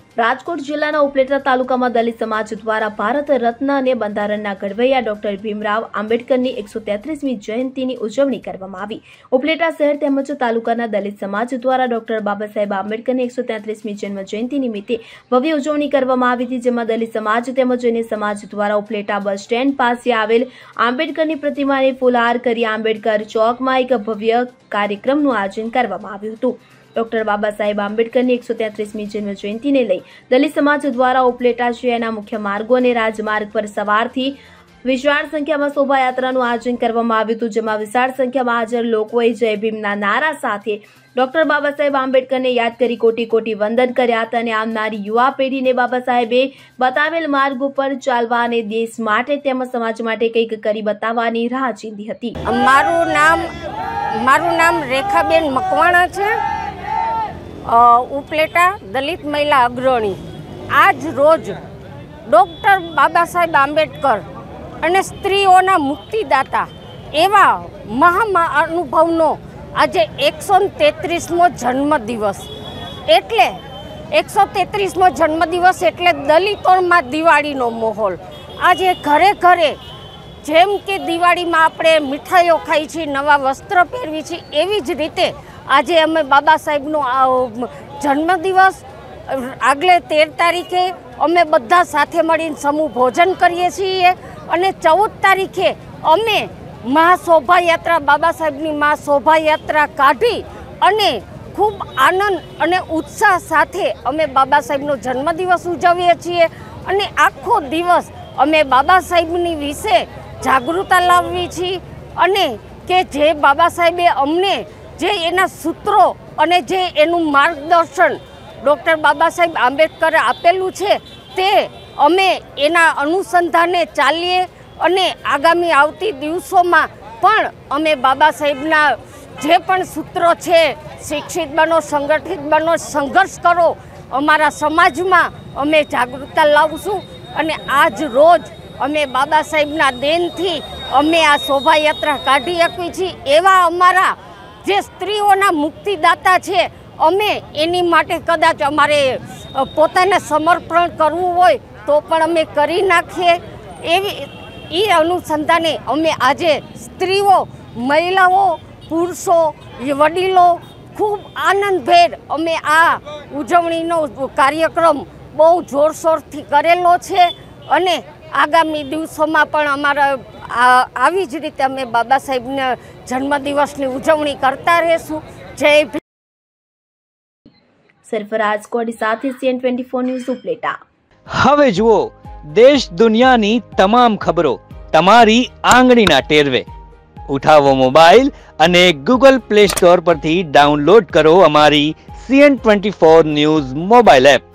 રાજકોટ જિલ્લાના ઉપલેટા તાલુકામાં દલિત સમાજ દ્વારા ભારત રત્ન અને બંધારણના ઘડવૈયા ડોક્ટર ભીમરાવ આંબેડકરની 133મી જયંતિની ઉજવણી કરવામાં આવી। ઉપલેટા શહેર તેમજ તાલુકાના દલિત સમાજ દ્વારા ડોક્ટર બાબા સાહેબ આંબેડકરની 133મી જન્મ જયંતિ નિમિત્તે ભવ્ય ઉજવણી કરવામાં આવી હતી, જેમાં દલિત સમાજ તેમજ અન્ય સમાજ દ્વારા ઉપલેટા બસ સ્ટેન્ડ પાસે આવેલ આંબેડકરની પ્રતિમાને ફૂલહાર કરી આંબેડકર ચોકમાં એક ભવ્ય કાર્યક્રમનું આયોજન કરવામાં આવ્યું હતું। ડોક્ટર બાબા સાહેબ આંબેડકરની 133મી જન્મ જયંતિને લઈ દલિત સમાજ દ્વારા ઉપલેટા શહેરના મુખ્ય માર્ગો અને રાજમાર્ગ પર સવારથી વિશાળ સંખ્યામાં શોભાયાત્રાનું આયોજન કરવામાં આવ્યું હતું, જેમાં વિશાળ સંખ્યામાં હાજર લોકોએ જય ભીમના નારા સાથે ડોક્ટર બાબા સાહેબ આંબેડકરને યાદ કરી કોટી કોટી વંદન કર્યા હતા અને આવનારી યુવા પેઢીને બાબા સાહેબે બતાવેલ માર્ગ ઉપર ચાલવા અને દેશ માટે તેમજ સમાજ માટે કંઈક કરી બતાવવાની રાહ ચીંધી હતી। મારું નામ રેખાબેન મકવાણા છે, ઉપલેટા દલિત મહિલા અગ્રણી। આજ રોજ ડૉક્ટર બાબા સાહેબ આંબેડકર અને સ્ત્રીઓના મુક્તિદાતા એવા મહાઅનુભવનો આજે 133મો જન્મદિવસ એટલે 133મો જન્મદિવસ એટલે દલિતોમાં દિવાળીનો માહોલ। આજે ઘરે ઘરે જેમ કે દિવાળીમાં આપણે મીઠાઈઓ ખાઈ છીએ, નવા વસ્ત્ર પહેરવી છીએ, એવી જ રીતે આજે અમે બાબા સાહેબનો જન્મદિવસ આગલે 13 તારીખે અમે બધા સાથે મળીને સમૂહ ભોજન કરીએ છીએ અને 14 તારીખે અમે મહાશોભાયાત્રા બાબા સાહેબની મહાશોભાયાત્રા કાઢી અને ખૂબ આનંદ અને ઉત્સાહ સાથે અમે બાબા સાહેબનો જન્મદિવસ ઉજવીએ છીએ અને આખો દિવસ અમે બાબા સાહેબની વિશે જાગૃતતા લાવવી છીએ અને કે જે બાબા સાહેબે અમને જે એના સૂત્રો અને જે એનું માર્ગદર્શન ડૉક્ટર બાબા સાહેબ આંબેડકરે આપેલું છે તે અમે એના અનુસંધાને ચાલીએ અને આગામી આવતી દિવસોમાં પણ અમે બાબા સાહેબના જે પણ સૂત્રો છે, શિક્ષિત બનો, સંગઠિત બનો, સંઘર્ષ કરો, અમારા સમાજમાં અમે જાગૃતતા લાવશું અને આજ રોજ અમે બાબા સાહેબના દેનથી અમે આ શોભાયાત્રા કાઢી શકીએ છીએ। એવા અમારા જે સ્ત્રીઓના મુક્તિદાતા છે, અમે એની માટે કદાચ અમારે પોતાને સમર્પણ કરવું હોય તો પણ અમે કરી નાખીએ। એ અનુસંધાને અમે આજે સ્ત્રીઓ, મહિલાઓ, પુરુષો, વડીલો ખૂબ આનંદભેર અમે આ ઉજવણીનો કાર્યક્રમ બહુ જોરશોરથી કરેલો છે અને આગામી દિવસોમાં પણ અમારા આવી જ રીતે અમે બાબા સાહેબના જન્મદિવસની ઉજવણી કરતા રહેશું। જય ભીમ। સરફરાજ કોડી સાથે CN24 ન્યૂઝ ઉપલેટા। હવે જુઓ દેશ દુનિયાની તમામ ખબરો તમારી આંગળીના ટેરવે। ઉઠાવો મોબાઈલ અને Google Play Store પરથી ડાઉનલોડ કરો અમારી CN24 ન્યૂઝ મોબાઈલ એપ।